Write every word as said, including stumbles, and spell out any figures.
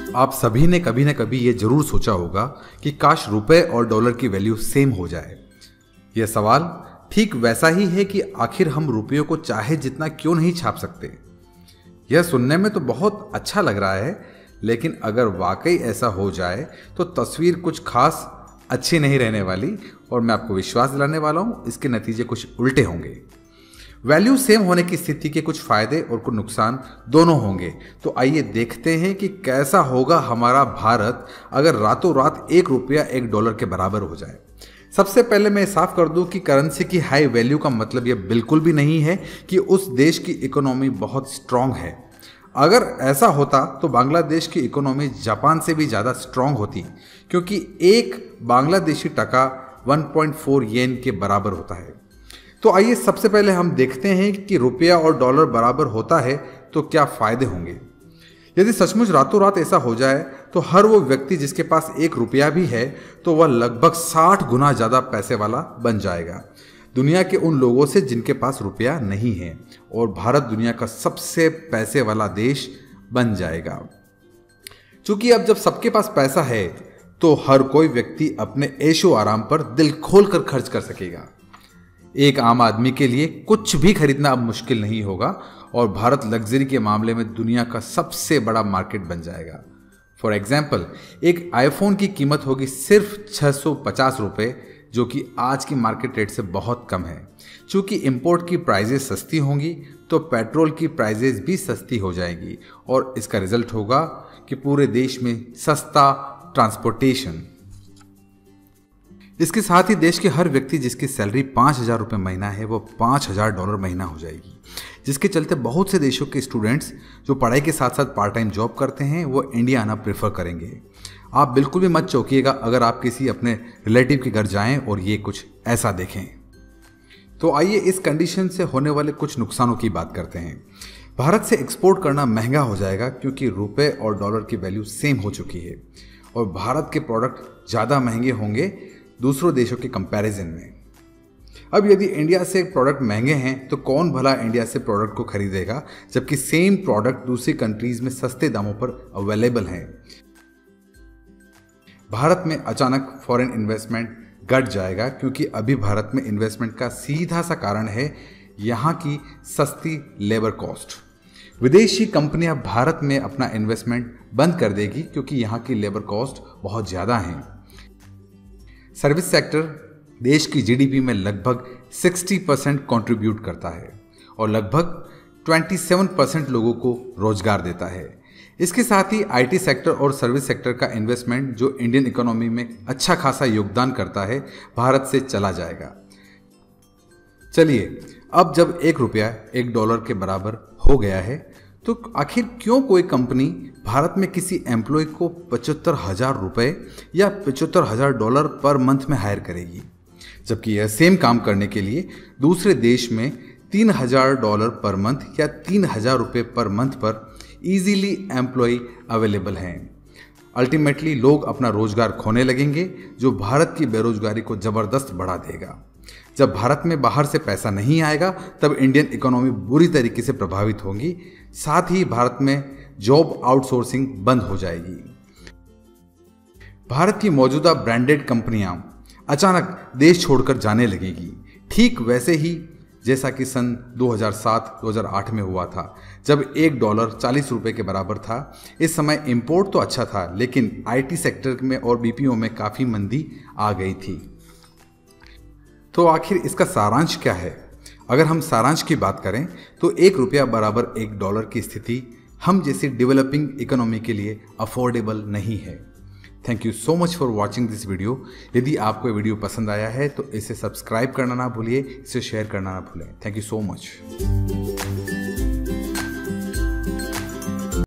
आप सभी ने कभी ना कभी ये जरूर सोचा होगा कि काश रुपए और डॉलर की वैल्यू सेम हो जाए। यह सवाल ठीक वैसा ही है कि आखिर हम रुपयों को चाहे जितना क्यों नहीं छाप सकते। यह सुनने में तो बहुत अच्छा लग रहा है, लेकिन अगर वाकई ऐसा हो जाए तो तस्वीर कुछ खास अच्छी नहीं रहने वाली, और मैं आपको विश्वास दिलाने वाला हूं इसके नतीजे कुछ उल्टे होंगे। वैल्यू सेम होने की स्थिति के कुछ फायदे और कुछ नुकसान दोनों होंगे। तो आइए देखते हैं कि कैसा होगा हमारा भारत अगर रातों रात एक रुपया एक डॉलर के बराबर हो जाए। सबसे पहले मैं साफ कर दूं कि करेंसी की हाई वैल्यू का मतलब यह बिल्कुल भी नहीं है कि उस देश की इकोनॉमी बहुत स्ट्रांग है। अगर ऐसा होता तो बांग्लादेश की इकोनॉमी जापान से भी ज़्यादा स्ट्रांग होती, क्योंकि एक बांग्लादेशी टका एक पॉइंट चार येन के बराबर होता है। तो आइए सबसे पहले हम देखते हैं कि रुपया और डॉलर बराबर होता है तो क्या फायदे होंगे। यदि सचमुच रातों रात ऐसा हो जाए तो हर वो व्यक्ति जिसके पास एक रुपया भी है तो वह लगभग साठ गुना ज़्यादा पैसे वाला बन जाएगा दुनिया के उन लोगों से जिनके पास रुपया नहीं है, और भारत दुनिया का सबसे पैसे वाला देश बन जाएगा। क्योंकि अब जब सबके पास पैसा है तो हर कोई व्यक्ति अपने ऐशो आराम पर दिल खोल कर खर्च कर सकेगा। एक आम आदमी के लिए कुछ भी खरीदना अब मुश्किल नहीं होगा, और भारत लग्जरी के मामले में दुनिया का सबसे बड़ा मार्केट बन जाएगा। फॉर एग्जाम्पल, एक आईफोन की कीमत होगी सिर्फ छः सौ पचास रुपये, जो कि आज की मार्केट रेट से बहुत कम है। चूँकि इंपोर्ट की प्राइजेस सस्ती होंगी तो पेट्रोल की प्राइजेस भी सस्ती हो जाएगी, और इसका रिजल्ट होगा कि पूरे देश में सस्ता ट्रांसपोर्टेशन। इसके साथ ही देश के हर व्यक्ति जिसकी सैलरी पाँच हज़ार रुपये महीना है वो पाँच हज़ार डॉलर महीना हो जाएगी, जिसके चलते बहुत से देशों के स्टूडेंट्स जो पढ़ाई के साथ साथ पार्ट टाइम जॉब करते हैं वो इंडिया आना प्रेफर करेंगे। आप बिल्कुल भी मत चौंकिएगा अगर आप किसी अपने रिलेटिव के घर जाएं और ये कुछ ऐसा देखें। तो आइए इस कंडीशन से होने वाले कुछ नुकसानों की बात करते हैं। भारत से एक्सपोर्ट करना महंगा हो जाएगा क्योंकि रुपये और डॉलर की वैल्यू सेम हो चुकी है, और भारत के प्रोडक्ट ज़्यादा महंगे होंगे दूसरों देशों के कंपैरिजन में। अब यदि इंडिया से प्रोडक्ट महंगे हैं तो कौन भला इंडिया से प्रोडक्ट को खरीदेगा, जबकि सेम प्रोडक्ट दूसरी कंट्रीज में सस्ते दामों पर अवेलेबल हैं। भारत में अचानक फॉरेन इन्वेस्टमेंट घट जाएगा, क्योंकि अभी भारत में इन्वेस्टमेंट का सीधा सा कारण है यहाँ की सस्ती लेबर कॉस्ट। विदेशी कंपनियां भारत में अपना इन्वेस्टमेंट बंद कर देगी क्योंकि यहाँ की लेबर कॉस्ट बहुत ज़्यादा है। सर्विस सेक्टर देश की जीडीपी में लगभग साठ परसेंट कंट्रीब्यूट करता है और लगभग सत्ताईस परसेंट लोगों को रोजगार देता है। इसके साथ ही आईटी सेक्टर और सर्विस सेक्टर का इन्वेस्टमेंट जो इंडियन इकोनॉमी में अच्छा खासा योगदान करता है भारत से चला जाएगा। चलिए, अब जब एक रुपया एक डॉलर के बराबर हो गया है तो आखिर क्यों कोई कंपनी भारत में किसी एम्प्लॉय को पचहत्तर हजार रुपये या पचहत्तर हजार डॉलर पर मंथ में हायर करेगी, जबकि यह सेम काम करने के लिए दूसरे देश में तीन हजार डॉलर पर मंथ या तीन हजार रुपये पर मंथ पर इजीली एम्प्लॉय अवेलेबल हैं। अल्टीमेटली लोग अपना रोजगार खोने लगेंगे, जो भारत की बेरोजगारी को जबरदस्त बढ़ा देगा। जब भारत में बाहर से पैसा नहीं आएगा तब इंडियन इकोनॉमी बुरी तरीके से प्रभावित होगी। साथ ही भारत में जॉब आउटसोर्सिंग बंद हो जाएगी। भारत की मौजूदा ब्रांडेड कंपनियां अचानक देश छोड़कर जाने लगेगी, ठीक वैसे ही जैसा कि सन दो हज़ार सात दो हज़ार आठ में हुआ था, जब एक डॉलर चालीस रुपए के बराबर था। इस समय इंपोर्ट तो अच्छा था, लेकिन आईटी सेक्टर में और बीपीओ में काफ़ी मंदी आ गई थी। तो आखिर इसका सारांश क्या है? अगर हम सारांश की बात करें तो एक रुपया बराबर एक डॉलर की स्थिति हम जैसी डेवलपिंग इकोनॉमी के लिए अफोर्डेबल नहीं है। Thank you so much for watching this video. यदि आपको ये वीडियो पसंद आया है तो इसे सब्सक्राइब करना ना भूलिए, इसे शेयर करना ना भूलें। Thank you so much.